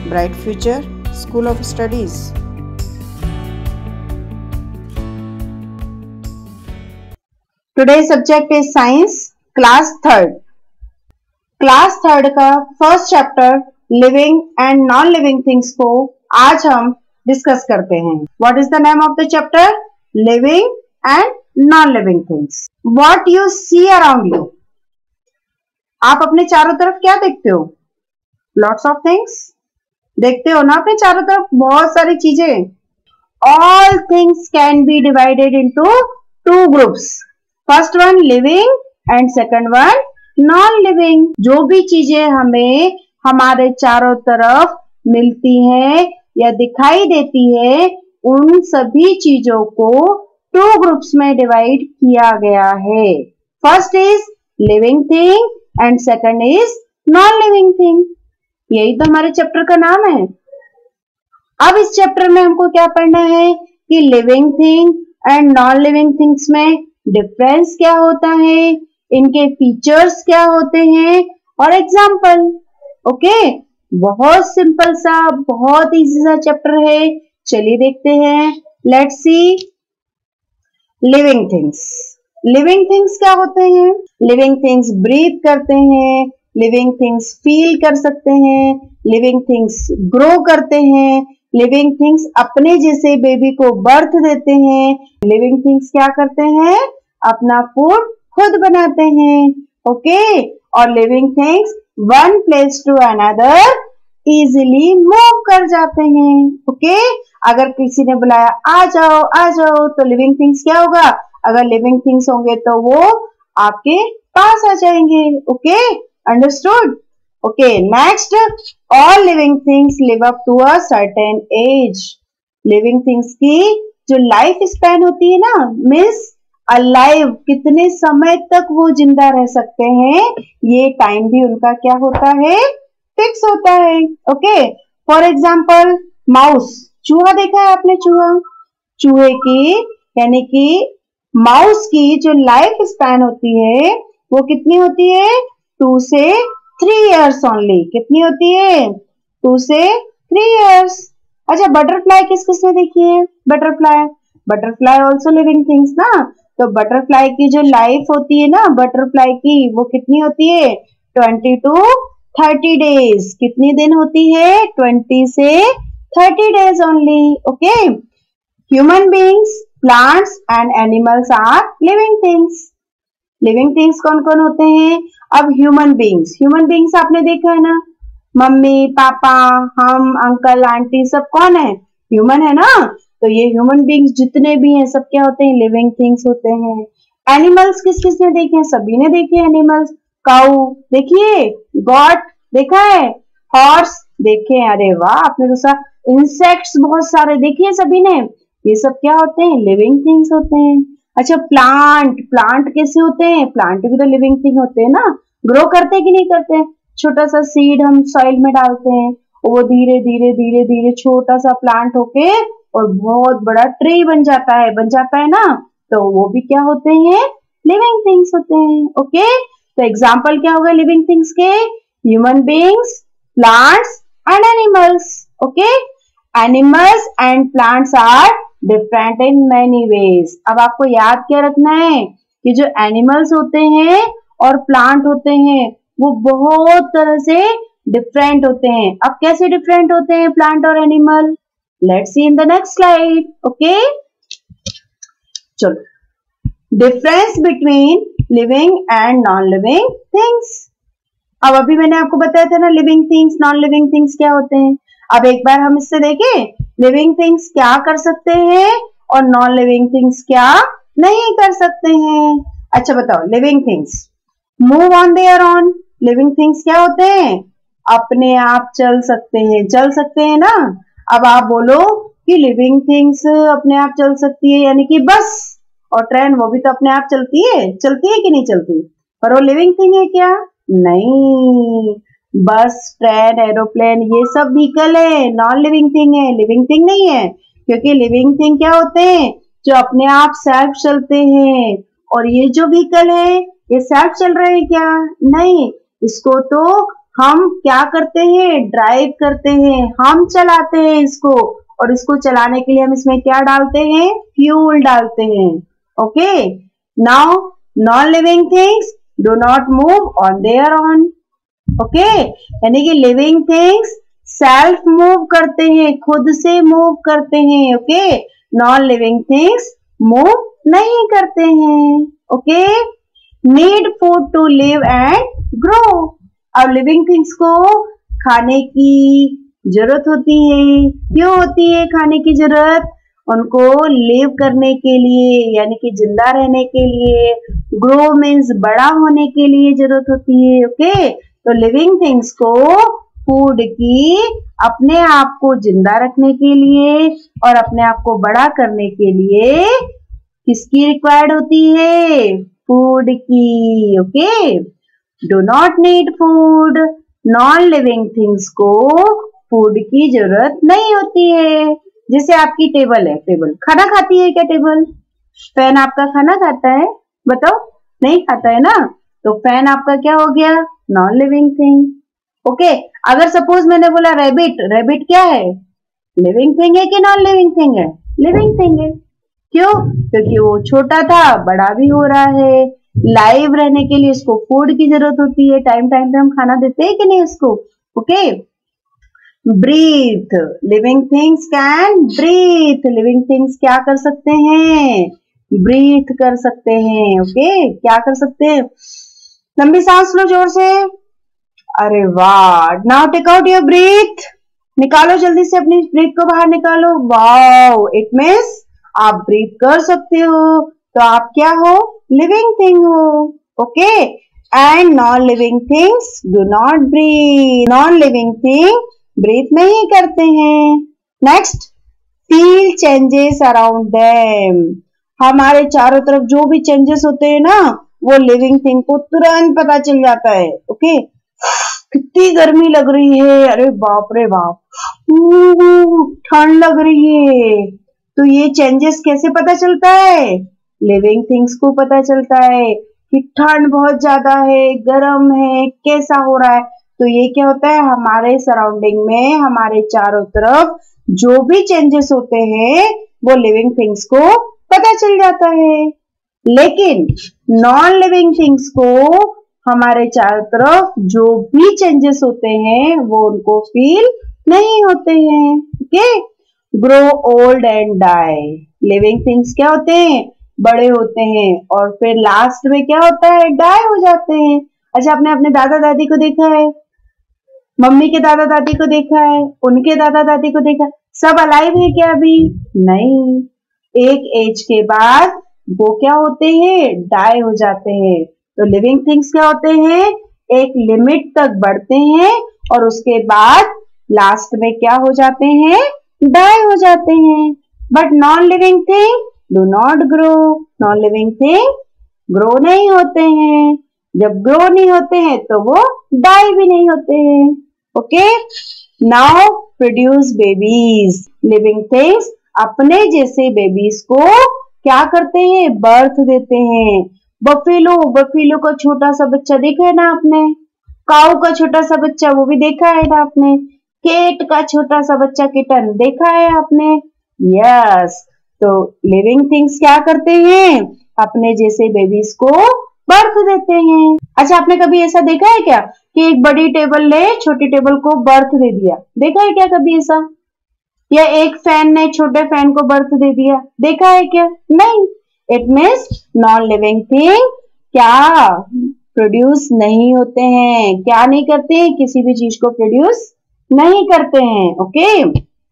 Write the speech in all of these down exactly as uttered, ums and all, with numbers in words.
Bright Future School of Studies. Today's subject is Science, Class Third. Class Third का first chapter living and non living things को आज हम discuss करते हैं. What is the name of the chapter? Living and non-living things. What you see around you. आप अपने चारों तरफ क्या देखते हो? Lots of things. देखते हो ना अपने चारों तरफ बहुत सारी चीजें. All things can be divided into two groups. First one living and second one non-living. जो भी चीजें हमें हमारे चारों तरफ मिलती हैं या दिखाई देती है, उन सभी चीजों को टू ग्रुप्स में डिवाइड किया गया है. First is living thing and second is non living thing. यही तो हमारे चैप्टर का नाम है. अब इस चैप्टर में हमको क्या पढ़ना है कि living thing and non living things में डिफरेंस क्या होता है, इनके फीचर्स क्या होते हैं और एग्जाम्पल. ओके, बहुत सिंपल सा, बहुत इजी सा चैप्टर है. चलिए देखते हैं. Let's see living things. Living things क्या होते हैं? लिविंग थिंग्स ब्रीथ करते हैं, लिविंग थिंग्स फील कर सकते हैं, लिविंग थिंग्स ग्रो करते हैं, लिविंग थिंग्स अपने जैसे बेबी को बर्थ देते हैं, लिविंग थिंग्स क्या करते हैं? अपना फूड खुद बनाते हैं. ओके, और living things one place to another easily move कर जाते हैं. ओके, अगर किसी ने बुलाया आ जाओ आ जाओ तो लिविंग थिंग्स क्या होगा? अगर लिविंग थिंग्स होंगे तो वो आपके पास आ जाएंगे. Okay, understood. Okay, next, all living things live up to a certain age. Living things की जो लाइफ स्पैन होती है ना, मीन्स अलाइव, कितने समय तक वो जिंदा रह सकते हैं, ये टाइम भी उनका क्या होता है? फिक्स होता है. Okay, for example mouse. चूहा देखा है आपने? चूहा, चूहे की यानी कि माउस की जो लाइफ स्पैन होती है वो कितनी होती है? टू से थ्री इयर्स ओनली. कितनी होती है? टू से थ्री इयर्स. अच्छा, बटरफ्लाई किस किसने देखी है? Butterfly, butterfly also living things ना. तो बटरफ्लाई की जो लाइफ होती है ना, बटरफ्लाई की, वो कितनी होती है? Twenty to thirty days. कितनी दिन होती है? ट्वेंटी से thirty days only. Okay, human beings, plants and animals are living things. Living things कौन कौन होते हैं? अब ह्यूमन बींग्स. ह्यूमन बींग्स आपने देखा है ना, मम्मी पापा, हम, अंकल आंटी, सब कौन है? ह्यूमन है ना. तो ये ह्यूमन बींग्स जितने भी हैं सब क्या होते हैं? लिविंग थिंग्स होते हैं. एनिमल्स किस किस ने देखे हैं? सभी ने देखे हैं एनिमल्स. काऊ देखिए, गॉट देखा है, हॉर्स देखे हैं. अरे वाह, आपने दूसरा इंसेक्ट्स बहुत सारे देखे हैं सभी ने. ये सब क्या होते हैं? लिविंग थिंग्स होते हैं. अच्छा, प्लांट. प्लांट कैसे होते हैं? प्लांट भी तो लिविंग थिंग होते हैं ना. ग्रो करते हैं कि नहीं करते? छोटा सा सीड हम सॉइल में डालते हैं, वो धीरे धीरे धीरे धीरे छोटा सा प्लांट होके और बहुत बड़ा ट्री बन जाता है, बन जाता है ना. तो वो भी क्या होते हैं? लिविंग थिंग्स होते हैं. ओके, तो एग्जाम्पल क्या होगा लिविंग थिंग्स के? Human beings, plants and animals. Okay, animals and plants are different in many ways. अब आपको याद क्या रखना है कि जो एनिमल्स होते हैं और प्लांट होते हैं वो बहुत तरह से डिफरेंट होते हैं. अब कैसे डिफरेंट होते हैं प्लांट और animal? Let's see in the next slide. Okay, चलो, difference between living and non living things. अब अभी मैंने आपको बताया था ना living things, non living things क्या होते हैं. अब एक बार हम इससे देखें लिविंग थिंग्स क्या कर सकते हैं और नॉन लिविंग थिंग्स क्या नहीं कर सकते हैं. अच्छा बताओ, living things move on their own. Living things क्या होते हैं? अपने आप चल सकते हैं. चल सकते हैं ना. अब आप बोलो कि लिविंग थिंग्स अपने आप चल सकती है, यानी कि बस और ट्रेन, वो भी तो अपने आप चलती है. चलती है कि नहीं चलती? पर वो लिविंग थिंग है क्या? नहीं. बस, ट्रेन, एरोप्लेन, ये सब व्हीकल है, नॉन लिविंग थिंग है, लिविंग थिंग नहीं है. क्योंकि लिविंग थिंग क्या होते हैं? जो अपने आप सेल्फ चलते हैं. और ये जो व्हीकल है ये सेल्फ चल रहे हैं क्या? नहीं, इसको तो हम क्या करते हैं, ड्राइव करते हैं, हम चलाते हैं इसको, और इसको चलाने के लिए हम इसमें क्या डालते हैं, फ्यूल डालते हैं। Okay, now non living things do not move on their own. Okay, यानी कि लिविंग थिंग्स सेल्फ मूव करते हैं, खुद से मूव करते हैं। Okay, non living things move नहीं करते हैं। Okay, need food to live and grow. अब लिविंग थिंग्स को खाने की जरूरत होती है। क्यों होती है खाने की जरूरत? उनको लिव करने के लिए, यानी कि जिंदा रहने के लिए। ग्रो मीन्स बड़ा होने के लिए जरूरत होती है। ओके, तो लिविंग थिंग्स को फूड की अपने आप को जिंदा रखने के लिए और अपने आप को बड़ा करने के लिए किसकी रिक्वायर्ड होती है, फूड की। Okay, do not need food, non living things को फूड की जरूरत नहीं होती है। जैसे आपकी टेबल है, टेबल खाना खाती है क्या? टेबल, फैन आपका खाना खाता है? बताओ, नहीं खाता है ना, तो फैन आपका क्या हो गया, नॉन लिविंग थिंग। ओके, अगर सपोज मैंने बोला रैबिट, रैबिट क्या है, लिविंग थिंग है कि नॉन लिविंग थिंग है? लिविंग थिंग है। क्यों? क्योंकि वो छोटा था, बड़ा भी हो रहा है। लाइव रहने के लिए इसको फूड की जरूरत होती है, टाइम टाइम पे हम खाना देते हैं कि नहीं इसको। Okay, breathe, living things can breathe, living things क्या कर सकते हैं, ब्रीथ कर सकते हैं। ओके, क्या कर सकते हैं, लंबी सांस लो जोर से। अरे वाह, now take out your breath, निकालो जल्दी से अपनी ब्रीथ को बाहर निकालो। वाओ, इट मीन्स आप ब्रीथ कर सकते हो, तो आप क्या हो, लिविंग थिंग हो। Okay, and non living things do not breathe, non living thing breathe नहीं करते हैं। Next, feel changes around them, हमारे चारों तरफ जो भी चेंजेस होते हैं ना, वो लिविंग थिंग को तुरंत पता चल जाता है। ओके, कितनी गर्मी लग रही है, अरे बाप रे बाप, ठंड लग रही है, तो ये चेंजेस कैसे पता चलता है, लिविंग थिंग्स को पता चलता है कि ठंड बहुत ज्यादा है, गर्म है, कैसा हो रहा है। तो ये क्या होता है, हमारे सराउंडिंग में, हमारे चारों तरफ जो भी चेंजेस होते हैं वो लिविंग थिंग्स को पता चल जाता है। लेकिन नॉन लिविंग थिंग्स को हमारे चारों तरफ जो भी चेंजेस होते हैं वो उनको फील नहीं होते हैं। Okay, grow old and die, living things क्या होते हैं, बड़े होते हैं और फिर लास्ट में क्या होता है, डाई हो जाते हैं। अच्छा, आपने अपने दादा दादी को देखा है, मम्मी के दादा दादी को देखा है, उनके दादा दादी को देखा है, सब अलाइव है क्या अभी? नहीं, एक एज के बाद वो क्या होते हैं, डाई हो जाते हैं। तो लिविंग थिंग्स क्या होते हैं, एक लिमिट तक बढ़ते हैं और उसके बाद लास्ट में क्या हो जाते हैं, डाई हो जाते हैं। But non living thing do not grow, non living thing grow नहीं होते हैं। जब ग्रो नहीं होते हैं तो वो डाई भी नहीं होते हैं। Okay, now produce babies, living things अपने जैसे बेबीज को क्या करते हैं, बर्थ देते हैं। बफेलो, बफेलो का छोटा सा बच्चा देखा है ना आपने, काऊ का छोटा सा बच्चा वो भी देखा है ना आपने, केट का छोटा सा बच्चा किटन देखा है आपने। यस, तो लिविंग थिंग्स क्या करते हैं, अपने जैसे बेबीज को बर्थ देते हैं। अच्छा, आपने कभी ऐसा देखा है क्या कि एक बड़ी टेबल ने छोटी टेबल को बर्थ दे दिया, देखा है क्या कभी ऐसा? या एक फैन ने छोटे फैन को बर्थ दे दिया, देखा है क्या? नहीं। It means non living thing क्या प्रोड्यूस नहीं होते हैं, क्या नहीं करते हैं, किसी भी चीज को प्रोड्यूस नहीं करते हैं। Okay,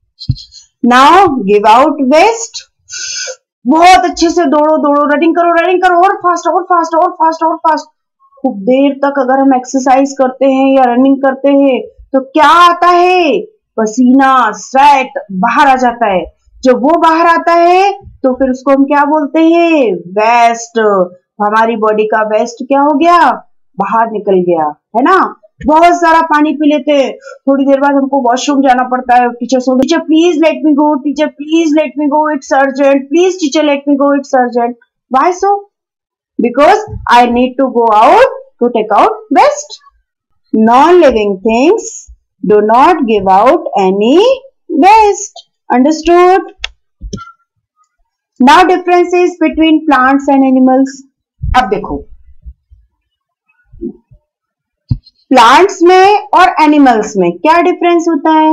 now give out waste, बहुत अच्छे से दौड़ो दौड़ो, रनिंग करो रनिंग करो, और फास्ट और फास्ट और फास्ट और फास्ट। खूब देर तक अगर हम एक्सरसाइज करते हैं या रनिंग करते हैं तो क्या आता है, पसीना, स्वेट बाहर आ जाता है। जब वो बाहर आता है तो फिर उसको हम क्या बोलते हैं, वेस्ट। हमारी बॉडी का वेस्ट क्या हो गया, बाहर निकल गया, है ना। बहुत सारा पानी पी लेते हैं, थोड़ी देर बाद हमको वॉशरूम जाना पड़ता है, टीचर से teacher please let me go, teacher please let me go, it's urgent, please teacher let me go, it's urgent. Why so? Because I need to go out to take out waste. Non living things do not give out any waste. Understood? Now differences between plants and animals. अब देखो, plants में और animals में क्या difference होता है.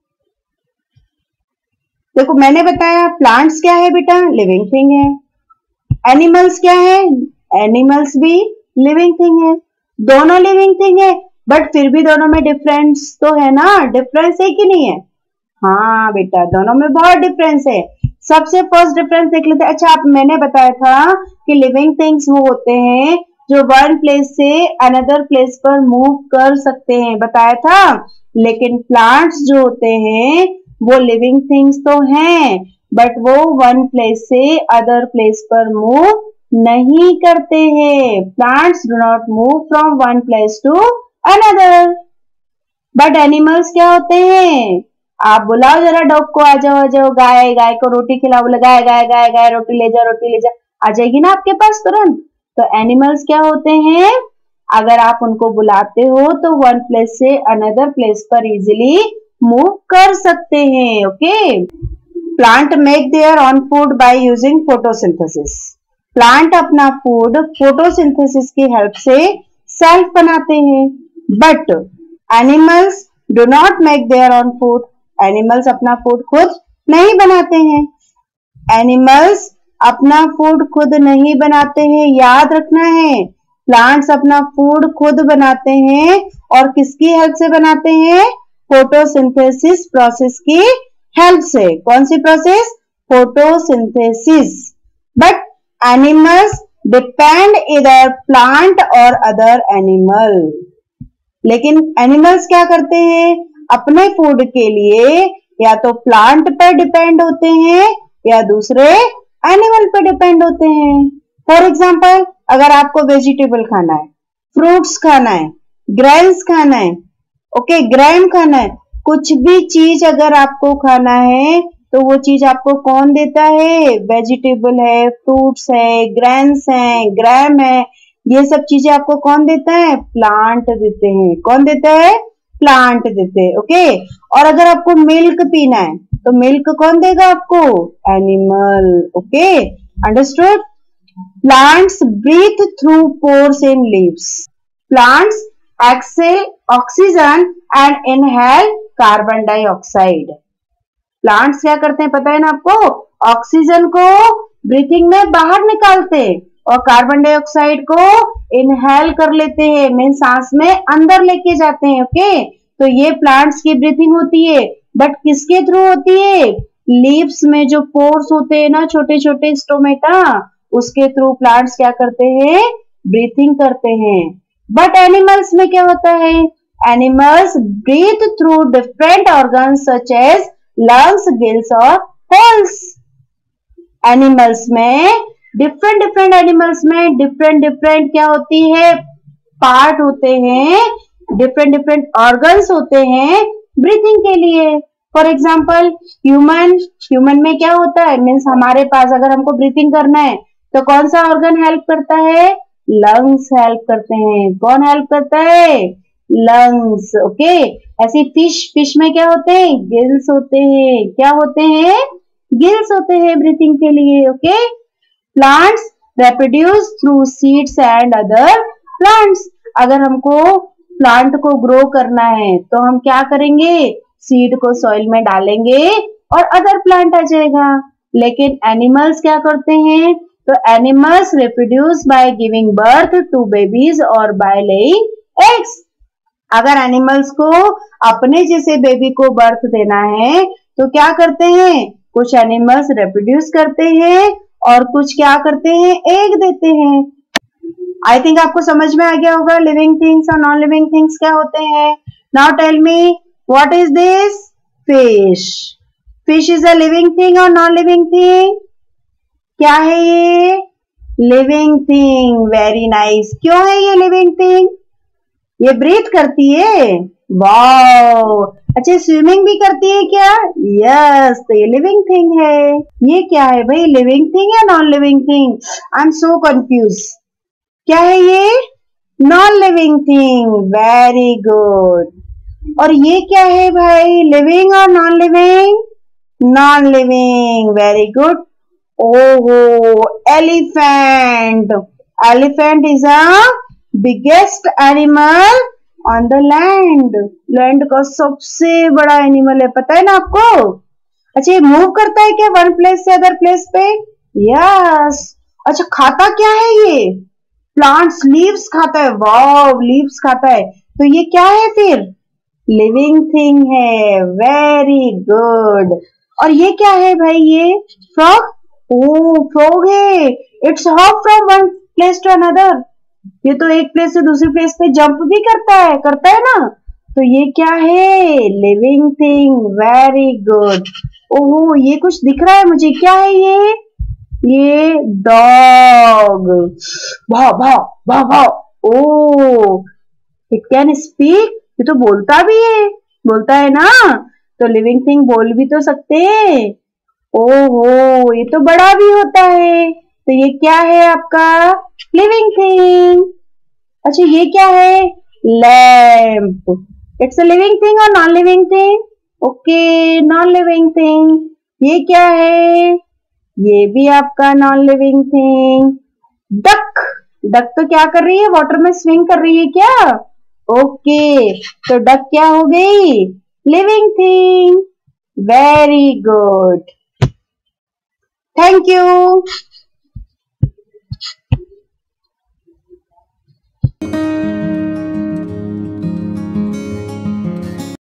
देखो, मैंने बताया प्लांट्स क्या है बेटा, लिविंग थिंग है. एनिमल्स क्या है, एनिमल्स भी लिविंग थिंग है. दोनों लिविंग थिंग है, बट फिर भी दोनों में डिफरेंस तो है ना. डिफरेंस है कि नहीं है? हाँ बेटा, दोनों में बहुत डिफरेंस है. सबसे फर्स्ट डिफरेंस देख लेते हैं. अच्छा, आप मैंने बताया था कि लिविंग थिंग्स वो होते हैं जो वन प्लेस से अनदर प्लेस पर मूव कर सकते हैं, बताया था. लेकिन प्लांट्स जो होते हैं वो लिविंग थिंग्स तो हैं, बट वो वन प्लेस से अदर प्लेस पर मूव नहीं करते हैं. Plants do not move from one place to another. But animals क्या होते हैं? आप बुलाओ जरा डॉग को, आ जाओ आ जाओ, गाय गाय को रोटी खिलाओ, बोले गाय गाय गाय गाय रोटी ले जा रोटी ले जा, आ जाएगी ना आपके पास तुरंत. तो एनिमल्स क्या होते हैं? अगर आप उनको बुलाते हो तो वन प्लेस से अनदर प्लेस पर इजीली मूव कर सकते हैं. Okay. Plant make their own food by using photosynthesis. Plant अपना फूड फोटोसिंथेसिस की हेल्प से सेल्फ बनाते हैं. But animals do not make their own food. Animals अपना फूड खुद नहीं बनाते हैं. एनिमल्स अपना फूड खुद नहीं बनाते हैं, याद रखना है. प्लांट्स अपना फूड खुद बनाते हैं और किसकी हेल्प से बनाते हैं? फोटोसिंथेसिस प्रोसेस की हेल्प से. कौन सी process? Photosynthesis. But animals depend इधर प्लांट और अदर एनिमल. लेकिन एनिमल्स क्या करते हैं? अपने फूड के लिए या तो प्लांट पर डिपेंड होते हैं या दूसरे एनिमल पर डिपेंड होते हैं. फॉर एग्जाम्पल, अगर आपको वेजिटेबल खाना है, फ्रूट्स खाना है, ग्रेन्स खाना है, ओके ग्रैम खाना है, कुछ भी चीज अगर आपको खाना है तो वो चीज आपको कौन देता है? वेजिटेबल है, फ्रूट्स है, ग्रेन्स है, ग्रैम है, ये सब चीजें आपको कौन देता है? प्लांट देते हैं. कौन देता है? प्लांट देते हैं. ओके. और अगर आपको मिल्क पीना है तो मिल्क कौन देगा आपको? Animal. Okay. Understood? Plants breathe through pores in leaves. Plants exhale oxygen and inhale carbon dioxide. Plants क्या करते हैं पता है ना आपको? ऑक्सीजन को ब्रीथिंग में बाहर निकालते हैं और कार्बन डाइऑक्साइड को इनहेल कर लेते हैं, मीन सांस में अंदर लेके जाते हैं. ओके. तो ये प्लांट्स की ब्रीथिंग होती है. बट किसके थ्रू होती है? लीव्स में जो पोर्स होते हैं ना, छोटे छोटे स्टोमेटा, उसके थ्रू प्लांट्स क्या करते हैं? ब्रीथिंग करते हैं. बट एनिमल्स में क्या होता है? Animals breathe through different organs such as lungs, gills और होल्स. एनिमल्स में डिफरेंट डिफरेंट एनिमल्स में डिफरेंट डिफरेंट क्या होती है? पार्ट होते हैं, डिफरेंट डिफरेंट ऑर्गन्स होते हैं ब्रीथिंग के लिए. फॉर एग्जाम्पल, ह्यूमन ह्यूमन में क्या होता है? मीन्स हमारे पास अगर हमको ब्रीथिंग करना है तो कौन सा ऑर्गन हेल्प करता है? लंग्स हेल्प करते हैं. कौन हेल्प करता है? लंग्स. ओके. ऐसी फिश फिश में क्या होते हैं? गिल्स होते हैं. क्या होते हैं? गिल्स होते हैं ब्रीथिंग के लिए. Okay. Plants reproduce through seeds and other plants. अगर हमको प्लांट को ग्रो करना है तो हम क्या करेंगे? सीड को सॉइल में डालेंगे और अदर प्लांट आ जाएगा. लेकिन एनिमल्स क्या करते हैं? तो animals reproduce by giving birth to babies और बाय लेइंग एग्स. अगर एनिमल्स को अपने जैसे बेबी को बर्थ देना है तो क्या करते हैं? कुछ एनिमल्स रिप्रोड्यूस करते हैं और कुछ क्या करते हैं? एग देते हैं. आई थिंक आपको समझ में आ गया होगा लिविंग थिंग्स और नॉन लिविंग थिंग्स क्या होते हैं. Now tell me, what is this? Fish. Fish is a living thing और नॉन लिविंग थिंग? क्या है ये? Living thing. Very nice. क्यों है ये लिविंग थिंग? ये ब्रीथ करती है. वाओ. अच्छा, स्विमिंग भी करती है क्या? यस. तो ये लिविंग थिंग है. ये क्या है भाई? लिविंग थिंग या non living thing? I am so confuse. क्या है ये? Non living thing, very good. और ये क्या है भाई, लिविंग और non living? Non living, very good. ओहो, elephant. Elephant is a biggest animal on the land. Land का सबसे बड़ा एनिमल है, पता है ना आपको? अच्छा, ये मूव करता है क्या वन प्लेस से अदर प्लेस पे? यस। अच्छा, खाता क्या है ये? प्लांट्स, लीव्स खाता है। वाव, लीव्स खाता है। तो ये क्या है फिर? लिविंग थिंग है, वेरी गुड। और ये क्या है भाई? ये फ्रॉग। ओ, फ्रॉग है। It's hop from one place to another. ये तो एक प्लेस से दूसरी प्लेस पे जंप भी करता है, करता है ना? तो ये क्या है? Living thing, very good. ओहो, ये कुछ दिख रहा है मुझे, क्या है ये? ये डॉग। भाव भाव भाव भाव। Oh, it can speak. ये तो बोलता भी है, बोलता है ना? तो लिविंग थिंग बोल भी तो सकते हैं। ओहो, ये तो बड़ा भी होता है। तो ये क्या है आपका? Living thing. अच्छा, ये क्या है? Lamp. It's a living thing और non living thing? Okay, non living thing. ये क्या है? ये भी आपका non living thing. Duck. Duck तो क्या कर रही है? वाटर में स्विंग कर रही है क्या? ओके, तो डक क्या हो गई? Living thing. Very good, thank you.